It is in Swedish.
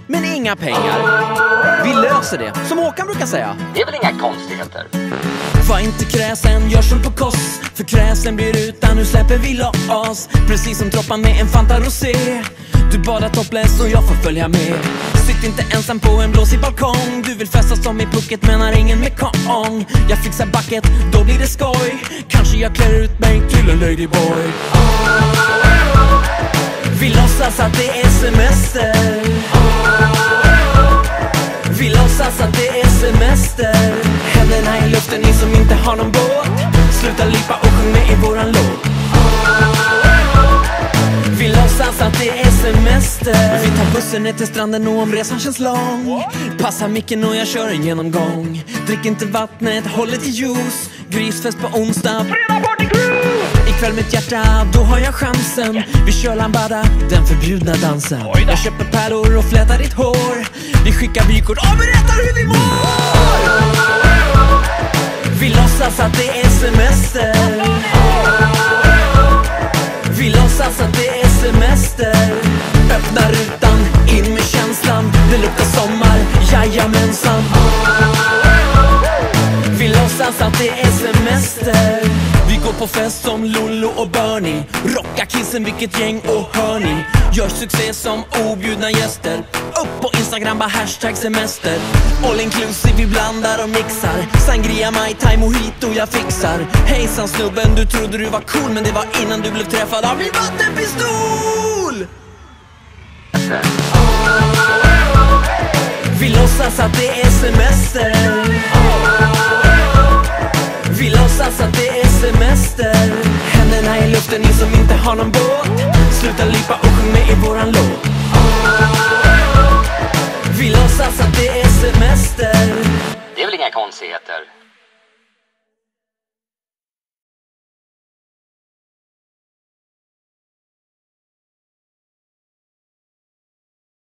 men inga pengar. Vi löser det, som Håkan brukar säga. Det är väl inga konstigheter. Var inte kräsen, gör som på koss. För kräsen blir utan, nu släpper vi loss. Precis som Troppan med en Fanta Rosé. Du badar topless och jag får följa med. Sitt inte ensam på en blåsig balkong. Du vill festa som i Phuket, menar ingen med kong. Jag fixar bucket, då blir det skoj. Kanske jag klär ut mig till en ladyboy. Vi låtsas att det är semester. Vi låtsas att det är semester. Händerna i luften, ni som inte har någon båt. Sluta lipa och sjung med i våran låt. Vi låtsas att det är semester. Vi tar bussen ner till stranden och om resan känns lång. Passar micken och jag kör en genomgång. Drick inte vattnet, håll det till juice. Grisfest på onsdag, fredag party crew. Ikväll mitt hjärta, då har jag chansen. Vi kör lambada, den förbjudna dansen. Jag köper pärlor och flätar ditt hår. Vi skickar vykort och berättar hur vi mår. Vi låtsas att det är semester. Vi låtsas att det är semester. Öppna rutan, in med känslan. Det luktar sommar, jajamensan. Vi låtsas att det är semester. Vi går på fest som Lollo och Bernie. Rocka kissen, vilket gäng och hörni. Gör succé som objudna gäster. Upp på Instagram, bara hashtag semester. All inclusive, vi blandar och mixar. Sangria, Mai Tai, mojito, jag fixar. Hejsan snubben, du trodde du var cool. Men det var innan du blev träffad av min vattenpistol. Vi låtsas att det är semester. Vi låtsas att det är semester. Händerna i luften, ni som inte har någon båt. Sluta lipa och sjung med i våran låt. Vi låtsas att det är semester. Det är väl inga konstigheter.